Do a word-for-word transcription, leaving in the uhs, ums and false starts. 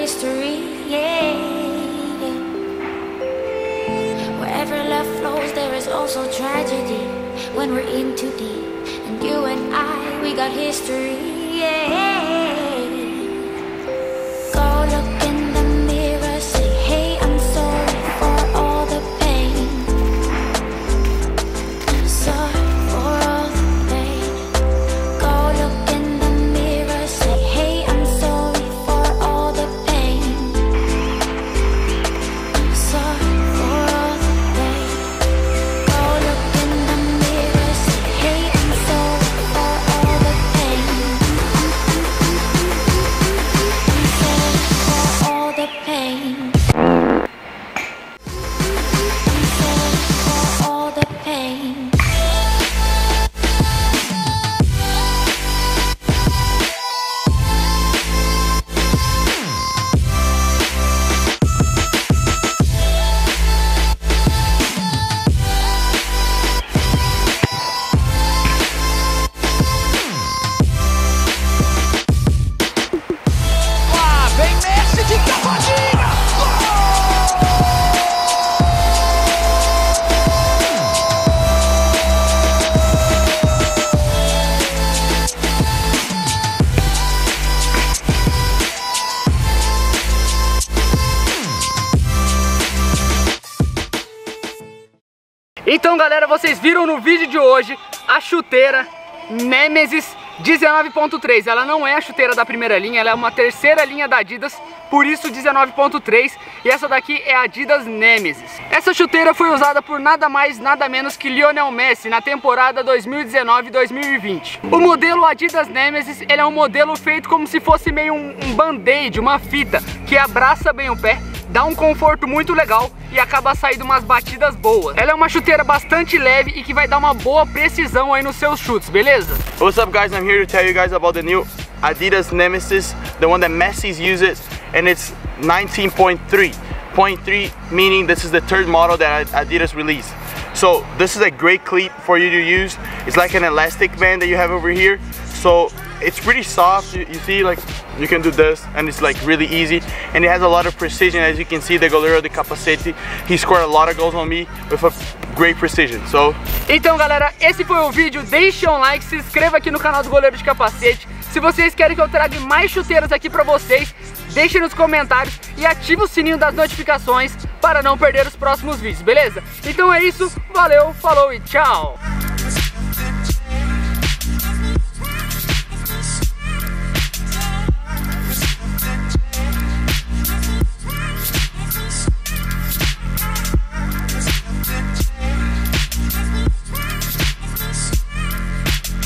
history, yeah, yeah. Wherever love flows, there is also tragedy when we're in too deep. And you and I, we got history, yeah. Go look in the mirror, say, hey, I'm sorry for all the pain. Sorry for all the pain. Go look in the mirror, say, hey, I'm sorry for all the pain. Sorry for all the pain. Go look in the mirror, say, hey, I'm sorry for all the pain. I'm sorry for all the pain. I'm sorry for all the pain. Vem Messi de cavadinha! Então galera, vocês viram no vídeo de hoje a chuteira Nemesis dezenove ponto três. Ela não é a chuteira da primeira linha, ela é uma terceira linha da Adidas, por isso dezenove ponto três. E essa daqui é a Adidas Nemesis. Essa chuteira foi usada por nada mais, nada menos que Lionel Messi na temporada dois mil e dezenove dois mil e vinte. O modelo Adidas Nemesis, ele é um modelo feito como se fosse meio um, um band-aid, uma fita que abraça bem o pé, dá um conforto muito legal e acaba saindo umas batidas boas. Ela é uma chuteira bastante leve e que vai dar uma boa precisão aí nos seus chutes, beleza? What's up guys, I'm here to tell you guys about the new Adidas Nemesis, the one that Messi's uses, and it's nineteen point three. point three meaning this is the third model that Adidas released. So this is a great cleat for you to use. It's like an elastic band that you have over here. So it's pretty soft, you, you see, like you can do this and it's like really easy, and it has a lot of precision. As you can see, the goleiro de Capacete, he scored a lot of goals on me with a great precision. So então galera, esse foi o vídeo. Deixe um like, se inscreva aqui no canal do Goleiro de Capacete. Se vocês querem que eu traga mais chuteiras aqui pra vocês, deixe nos comentários e ative o sininho das notificações para não perder os próximos vídeos, beleza? Então é isso, valeu, falou e tchau!